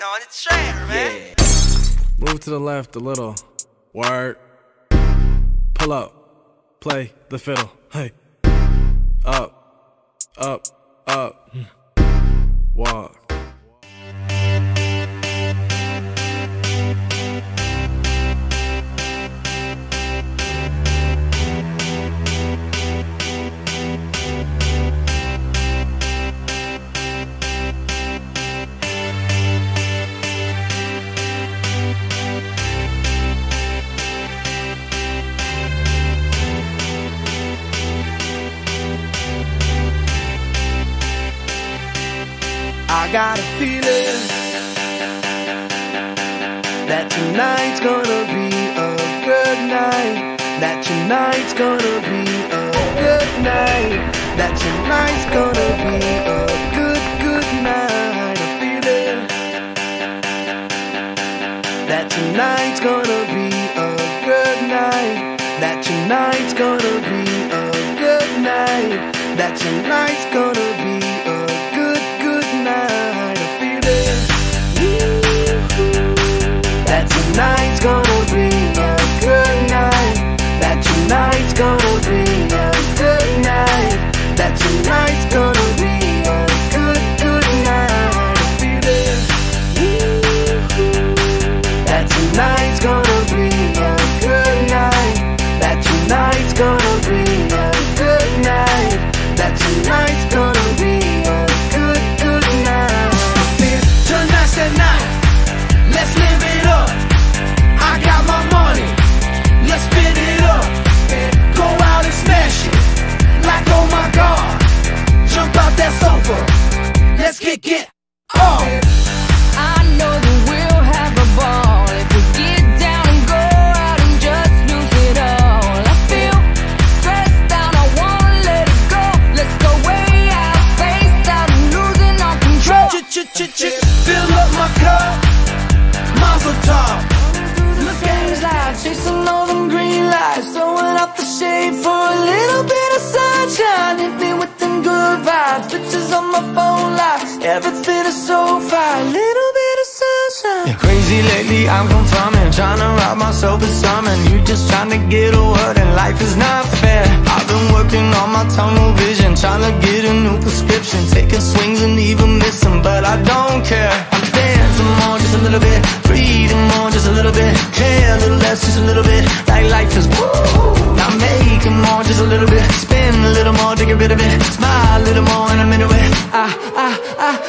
on the track, man. Yeah. Move to the left a little. Word. Pull up. Play the fiddle. Hey. Up. Up. Up. Walk. I got a feeling that tonight's gonna be a good night. That tonight's gonna be a good night. That tonight's gonna be a good night. A feeling that tonight's gonna be a good night. That tonight's gonna be a good night. That tonight's gonna be a good night. A feeling that tonight's gonna be a good night. That tonight's gonna be a good night. That tonight's gonna be a good night. A feeling that tonight's gonna be a good night. That tonight's gonna be a good night. That tonight's gonna be a good night. Tonight's the night, let's live it up. I got my money, let's spin it up. Go out and smash it, like oh my god. Jump out that sofa, let's kick it off. I know that we'll have a ball if we get down and go out and just lose it all. I feel stressed out, I wanna let it go. Let's go way out, spaced out and losing all control. Fill up my cup, Mazel tov. Look at his life, chasing all them green lights, throwing up the shade for a little bit of sunshine. Hit me with them good vibes, pictures on my phone live. Everything is so fine, little bit of sunshine. Yeah, crazy lately, I'm confirming, trying to rob myself of something. You just trying to get a word and life is not fair. I've been working on my tunnel vision, trying to get a new prescription, taking swings and even missing, but I don't care. I'm dancing more, just a little bit, breathing more, just a little bit, care a little less, just a little bit, like life is woo. I'm making more, just a little bit, spin a little more to get rid of it, smile a little more and I'm into it.